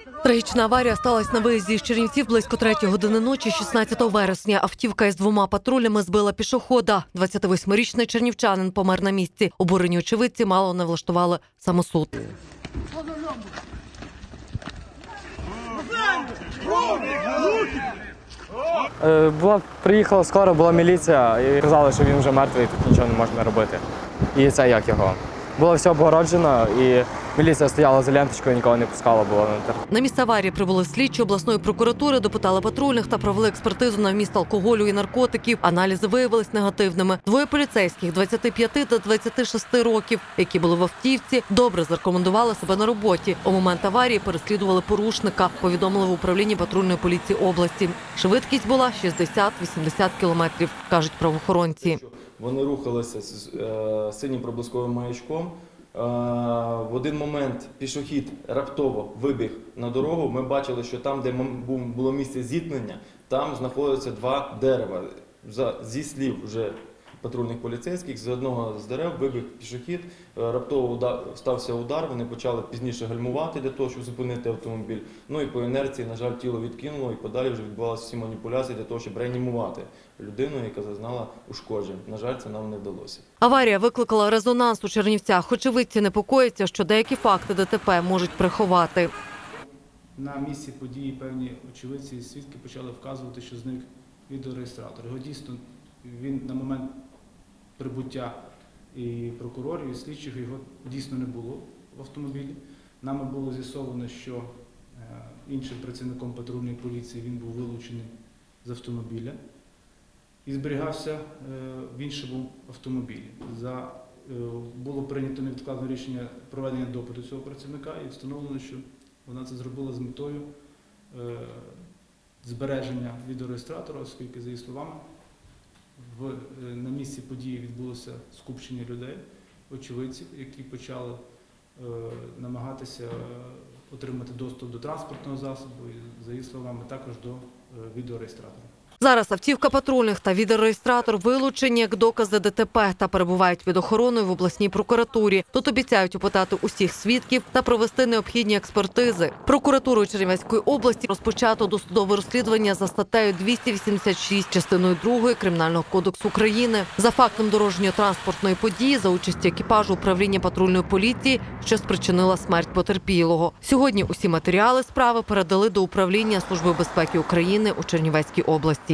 Трагічна аварія сталася на виїзді з Чернівців близько 3 години ночі 16 вересня. Автівка із 2 патрулями збила пішохода. 28-річний чернівчанин помер на місці. Обурені очевидці мало не влаштували самосуд. Приїхала скоро, була міліція і казали, що він вже мертвий, тут нічого не можна робити. І це як його. Було все обгороджено, і міліція стояла за ленточкою, нікого не пускала було внутрі. На місце аварії прибули слідчі обласної прокуратури, допитали патрульних та провели експертизу на вміст алкоголю і наркотиків. Аналізи виявились негативними. 2 поліцейських 25 та 26 років, які були в автівці, добре зарекомендували себе на роботі. У момент аварії переслідували порушника, повідомили в управлінні патрульної поліції області. Швидкість була 60-80 кілометрів, кажуть правоохоронці. Вони рухалися з синім проблисковим маячком. В один момент пішохід раптово вибіг на дорогу. Ми бачили, що там, де було місце зіткнення, там знаходяться 2 дерева. Зі слів вже патрульних поліцейських, з одного з дерев вибіг пішохід, раптово стався удар, вони почали пізніше гальмувати для того, щоб зупинити автомобіль. Ну і по інерції, на жаль, тіло відкинуло і подалі вже відбувалися всі маніпуляції для того, щоб реанімувати людину, яка зазнала ушкоджень. На жаль, це нам не вдалося. Аварія викликала резонанс у Чернівцях. Очевидці непокоїться, що деякі факти ДТП можуть приховати. На місці події певні очевидці і свідки почали вказувати, що зник відеореєстратор. Його дійсно, він на момент прибуття і прокурорів, і слідчих, його дійсно не було в автомобілі. Нами було з'ясовано, що іншим працівником патрульної поліції він був вилучений з автомобіля і зберігався в іншому автомобілі. Було прийнято невідкладне рішення проведення допиту цього працівника і встановлено, що вона це зробила з метою збереження відеореєстратора, оскільки, за її словами, на місці події відбулося скупчення людей, очевидців, які почали намагатися отримати доступ до транспортного засобу і, за її словами, також до відеореєстратора. Зараз автівка патрульних та відеореєстратор вилучені як докази ДТП та перебувають під охороною в обласній прокуратурі. Тут обіцяють опитати усіх свідків та провести необхідні експертизи. Прокуратурою Чернівецької області розпочато досудове розслідування за статтею 286 частиною 2 Кримінального кодексу України за фактом дорожньо-транспортної події за участі екіпажу управління патрульної поліції, що спричинила смерть потерпілого. Сьогодні усі матеріали справи передали до управління Служби безпеки України у Чернівецькій області.